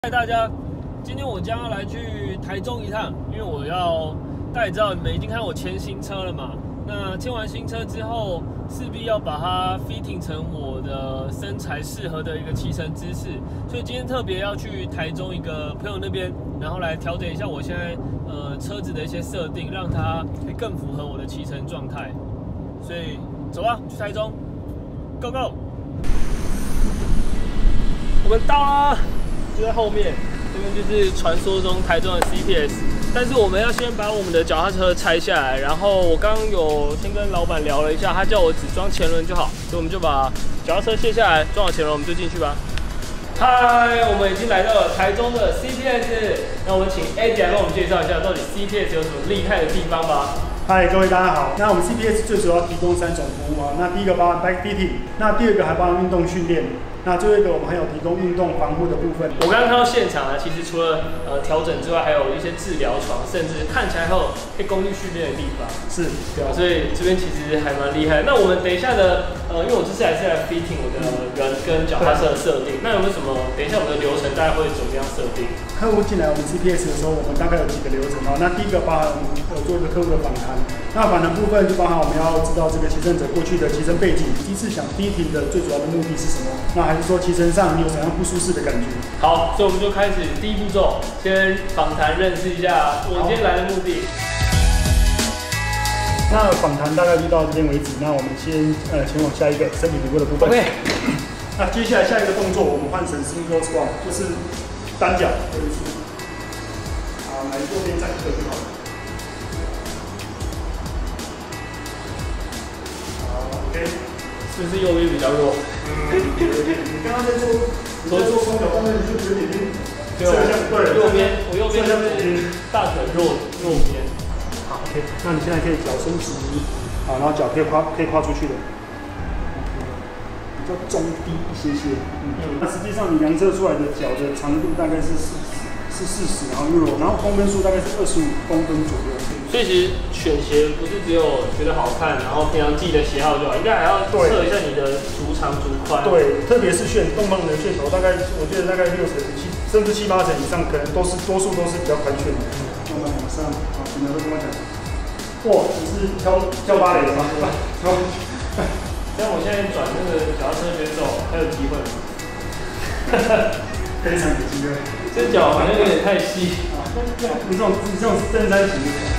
嗨，大家，今天我将要来去台中一趟，因为我要大家也知道，你们已经看我签新车了嘛。那签完新车之后，势必要把它 fitting 成我的身材适合的一个骑乘姿势，所以今天特别要去台中一个朋友那边，然后来调整一下我现在车子的一些设定，让它可以更符合我的骑乘状态。所以走吧，去台中 ，Go Go！ 我们到啦。 就在后面，这边就是传说中台中的 CPS， 但是我们要先把我们的脚踏车拆下来，然后我刚刚有先跟老板聊了一下，他叫我只装前轮就好，所以我们就把脚踏车卸下来，装好前轮，我们就进去吧。嗨，我们已经来到了台中的 CPS， 那我们请 Eddie 来跟我们介绍一下，到底 CPS 有什么厉害的地方吧。 嗨，各位大家好。那我们 CPS 最主要提供3种服务啊。那第一个包含 bike fitting， 那第二个还包含运动训练，那最后一个我们还有提供运动防护的部分。 我刚刚看到现场啊，其实除了调整之外，还有一些治疗床，甚至看起来还有可以功率训练的地方。是，对啊，所以这边其实还蛮厉害。那我们等一下的因为我这次还是来 fitting 我的人跟脚踏车的设定，那有没有什么？等一下我们的流程大概会怎么样设定？ 客户进来我们 CPS 的时候，我们大概有几个流程哦。那第一个包含我们做一个客户的访谈，那访谈部分就包含我们要知道这个骑乘者过去的骑乘背景，第一次想 fitting 的最主要的目的是什么？那还是说骑乘上你有怎样不舒适的感觉？ 好，所以我们就开始第一步骤，先访谈认识一下我今天来的目的。 那访谈大概就到这边为止。那我们先前往下一个身体评估的部分。OK。那接下来下一个动作，我们换成 single squat， 就是单脚做一次。好，来右边站一个就好了。好 ，OK。 是不是右边比较弱？ 你刚刚在做双脚动作，你是不是有点对，我右边是大腿右边。 好 ，OK。那你现在可以脚伸直，好，然后脚可以跨出去的。比较中低一些些，那实际上你量测出来的脚的长度大概是40，然后公分数大概是25公分左右。 所以其实选鞋不是只有觉得好看，然后平常自己的喜好就好，应该还要测一下你的足长足宽。对， 特别是动棒的楦头，大概我觉得大概6成、甚至7、8成以上，可能多数都是比较宽楦的。慢慢往上，好，你们都跟我讲。哇，你是跳芭蕾的吗？ 像我现在转那个脚踏车选手还有机会吗？ 非常有机会。 这脚好像有点太细啊！ 你这种正三型的脚。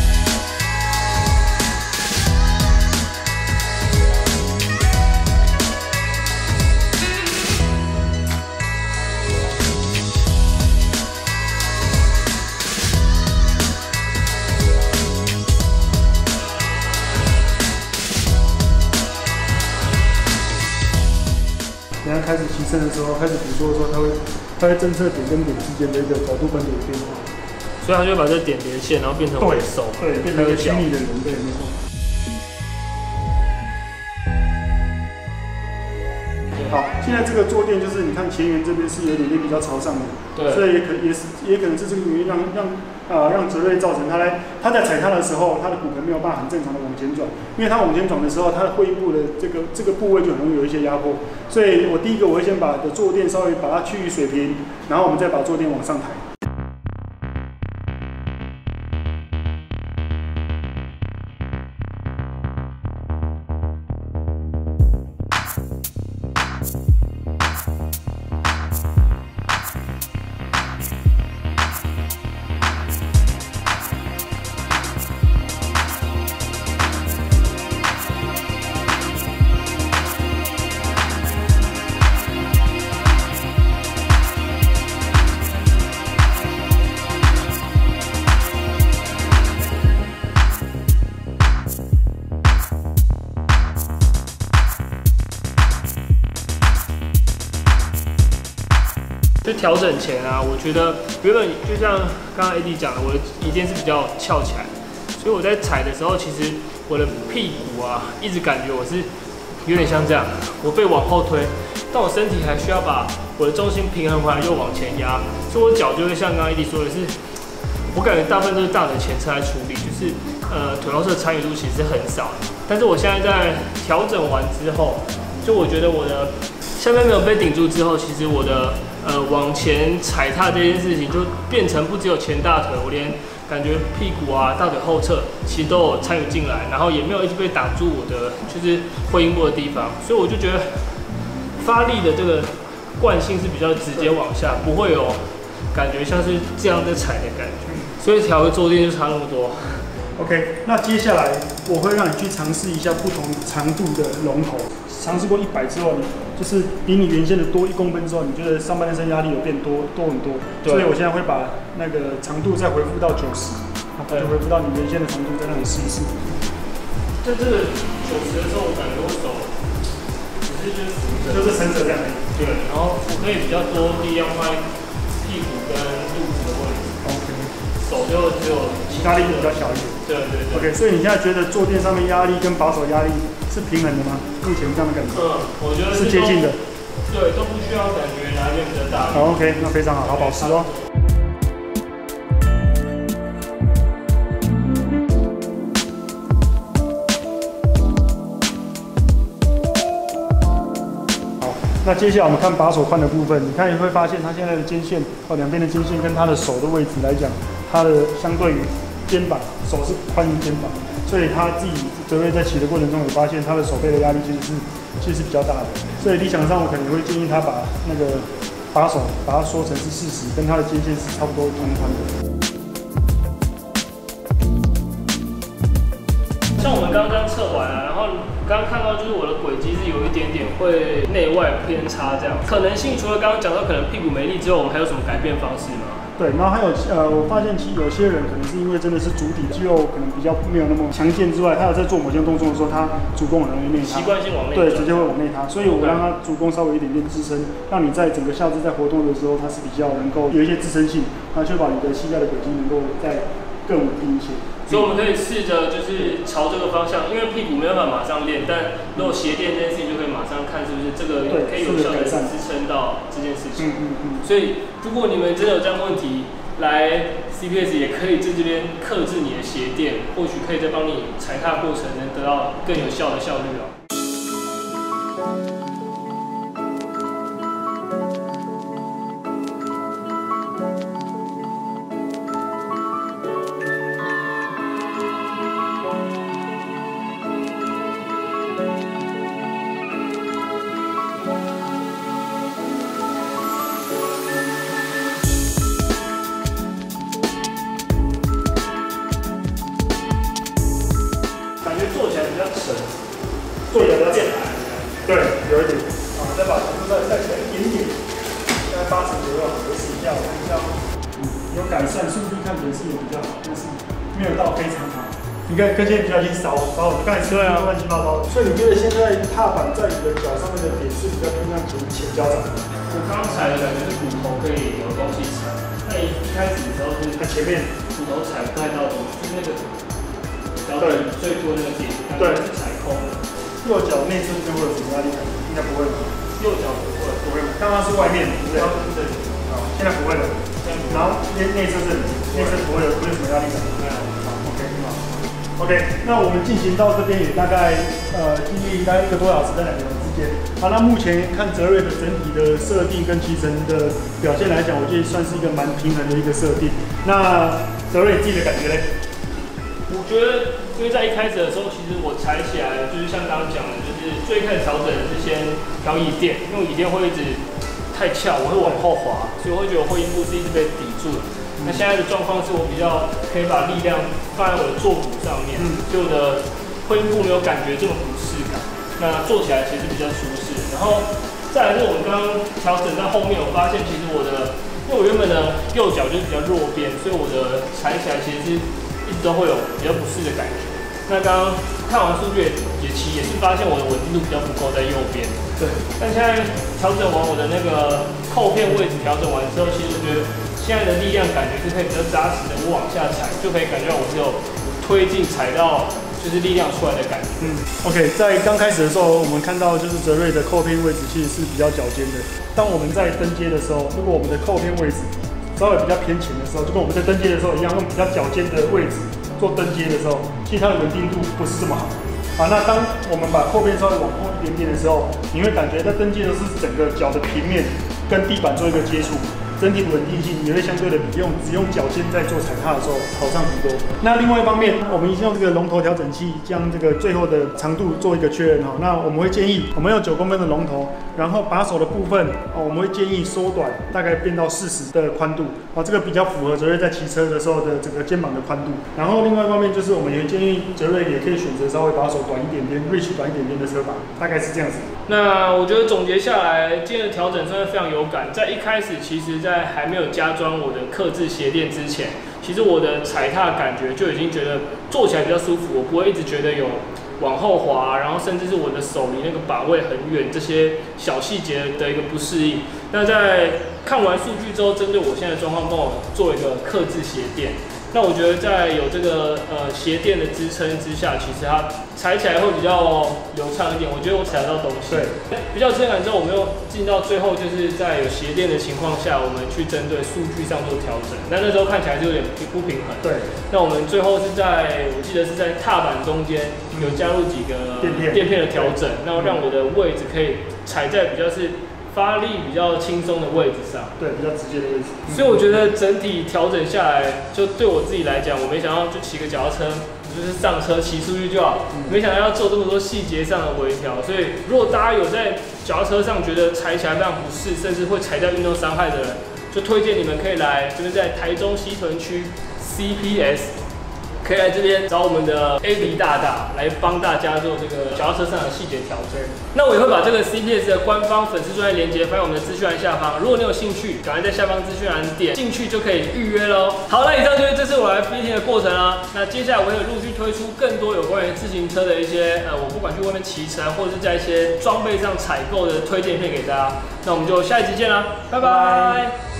等下开始骑乘的时候，开始捕捉的时候，它会侦测点跟点之间的一个角度分别的变化， 所以它就会把这点连线，然后变成我的手， 对，变成一个亲密的人，对，没错。好，现在这个坐垫就是你看前缘这边是有点比较朝上的，对，所以也可能是这个原因让泽瑞造成他在踩踏的时候，他的骨盆没有办法很正常的往前转，因为他往前转的时候，他的会部的这个部位就很容易有一些压迫，所以我第一个我会先把坐垫稍微把它趋于水平，然后我们再把坐垫往上抬。 就调整前啊，我觉得原本就像刚刚 AD 讲的，我的椅垫是比较翘起来，所以我在踩的时候，其实我的屁股啊，一直感觉我是有点像这样，我被往后推，但我身体还需要把我的重心平衡回来，又往前压，所以我脚就会像刚刚 AD 说的是，我感觉大部分都是大腿前侧来处理，就是腿后侧参与度其实很少，但是我现在在调整完之后，就我觉得我的下面没有被顶住之后，其实我的往前踩踏这件事情，就变成不只有前大腿，我连感觉屁股啊、大腿后侧其实都有参与进来，然后也没有一直被挡住我的就是会阴部的地方，所以我就觉得发力的这个惯性是比较直接往下，不会有感觉像是这样在踩的感觉，所以调个坐垫就差那么多。 OK， 那接下来我会让你去尝试一下不同长度的龙头。尝试过100之后，就是比你原先的多1公分之后，你觉得上半身压力有变多很多。所以我现在会把那个长度再回复到90，就回复到你原先的长度，再让你试一试。 在这个90的时候，我感觉我手只是就是撑着这样而已。 对，然后我可以比较多力量放在屁股跟肚子的位置。 OK， 手就只有其他力比较小一点。 对。 OK， 所以你现在觉得坐垫上面压力跟把手压力是平衡的吗？目前这样的感觉？ 我觉得是接近的。 对，都不需要感觉哪边比较大。 好 ，OK， 那非常好，好保持哦。那接下来我们看把手宽的部分，你看你会发现它现在的肩线两边的肩线跟它的手的位置来讲，它的相对于肩膀，手是宽于肩膀，所以他自己泽瑞在骑的过程中有发现他的手背的压力其实是比较大的，所以理想上我可能会建议他把那个把手把它缩成是40，跟他的肩线是差不多同宽的。 像我们刚刚测完了，然后刚刚看到就是我的轨迹是有一点点会内外偏差这样，可能性除了刚刚讲到可能屁股没力之后，我们还有什么改变方式吗？ 对，然后还有我发现其实有些人可能是因为真的是足底肌肉可能比较没有那么强健之外，他有在做某些动作的时候，他足弓很容易内塌， 习惯性往内， 对，直接会往内塌，所以我让他足弓稍微一点点支撑，让你在整个下肢在活动的时候，它是比较能够有一些支撑性，那确保你的膝盖的轨迹能够再更稳定一些。 所以我们可以试着就是朝这个方向，因为屁股没办法马上练，但如果鞋垫这件事情就可以马上看是不是这个可以有效的支撑到这件事情。所以如果你们真的有这样的问题，来 CPS 也可以在这边克制你的鞋垫，或许可以在帮你踩踏过程能得到更有效的效率哦。 坐起来比较健谈，对，有一点。再把强度再起来一点点，大概80左右，维持一下，我看一下。有改善，速度看起来是有比较好，但是没有到非常好。你看跟现在比较已经少，刚才是乱七八糟的。所以你觉得现在踏板在你的脚上面的点是比较偏向前脚掌的？ 我刚踩的感觉是骨头可以有东西踩，那一开始的时候是它前面骨头踩不太到底，就是那个脚底最多那个点，对，是踩空的。 右脚内侧这边会有什么压力感？应该不会吧？ 右脚不会。 刚刚是外面，对不对？对。现在不会了。然后内侧这里，内侧不会有什么压力感。好 ，OK， 好。OK， 那我们进行到这边也大概经历大概1个多小时在2个人之间。好，那目前看泽瑞的整体的设定跟骑乘的表现来讲，我觉得算是一个蛮平衡的一个设定。那泽瑞自己的感觉嘞？ 我觉得，因为在一开始的时候，其实我踩起来就是像刚刚讲的，就是最开始调整是先调椅垫，因为椅垫会一直太翘，我会往后滑，所以我会觉得我会阴部是一直被抵住的。那现在的状况是我比较可以把力量放在我的坐骨上面，所以我的会阴部没有感觉这么不适感。那坐起来其实比较舒适。然后再来是我们刚刚调整到后面，我发现其实我的，因为我原本的右脚就是比较弱边，所以我的踩起来其实是一直都会有比较不适的感觉。那刚刚看完数据也是发现我的稳定度比较不够在右边。对。但现在调整完我的那个扣片位置调整完之后，其实我觉得现在的力量感觉是可以比较扎实的，我往下踩就可以感觉到我是有推进踩到就是力量出来的感觉。 OK， 在刚开始的时候，我们看到就是泽瑞的扣片位置其实是比较脚尖的。当我们在登阶的时候，如果我们的扣片位置稍微比较偏前的时候，就跟我们在登阶的时候一样，用比较脚尖的位置做登阶的时候，其实它的稳定度不是这么好。那当我们把扣片稍微往后一点点的时候，你会感觉在登阶的是整个脚的平面跟地板做一个接触。整体的稳定性也会相对的比只用脚尖在做踩踏的时候好上很多。那另外一方面，我们已经用这个龙头调整器将这个最后的长度做一个确认哈。那我们会建议我们用9公分的龙头，然后把手的部分我们会建议缩短，大概变到40的宽度这个比较符合哲瑞在骑车的时候的这个肩膀的宽度。然后另外一方面就是我们也建议哲瑞也可以选择稍微把手短一点点 ，reach 短一点点的车把，大概是这样子。 那我觉得总结下来，今天的调整算是非常有感。在一开始，其实在还没有加装我的客制鞋垫之前，其实我的踩踏感觉就已经觉得坐起来比较舒服，我不会一直觉得有往后滑，然后甚至是我的手离那个把位很远，这些小细节的一个不适应。那在看完数据之后，针对我现在的状况，帮我做一个客制鞋垫。那我觉得在有这个鞋垫的支撑之下，其实它踩起来会比较流畅一点。我觉得我踩得到东西，对，比较质感之后，我们又进到最后，就是在有鞋垫的情况下，我们去针对数据上做调整。那时候看起来就有点不平衡。对。那我们最后是我记得是在踏板中间有加入几个垫片的调整，然后让我的位置可以踩在比较是发力比较轻松的位置上，对，比较直接的位置。所以我觉得整体调整下来，就对我自己来讲，我没想到就骑个脚踏车，就是上车骑出去就好，没想到要做这么多细节上的微调。所以如果大家有在脚踏车上觉得踩起来非常不适，甚至会踩到运动伤害的人，就推荐你们可以来，就是在台中西屯区 CPS。可以来这边找我们的 AD 大大来帮大家做这个脚踏车上的细节调整。那我也会把这个 CPS 的官方粉丝专页链接放在我们的资讯栏下方，如果你有兴趣，赶快在下方资讯栏点进去就可以预约咯。好，那以上就是这次我来 fitting 的过程啦。那接下来我会陆续推出更多有关于自行车的一些我不管去外面骑车，或者是在一些装备上采购的推荐片给大家。那我们就下一集见啦，拜拜。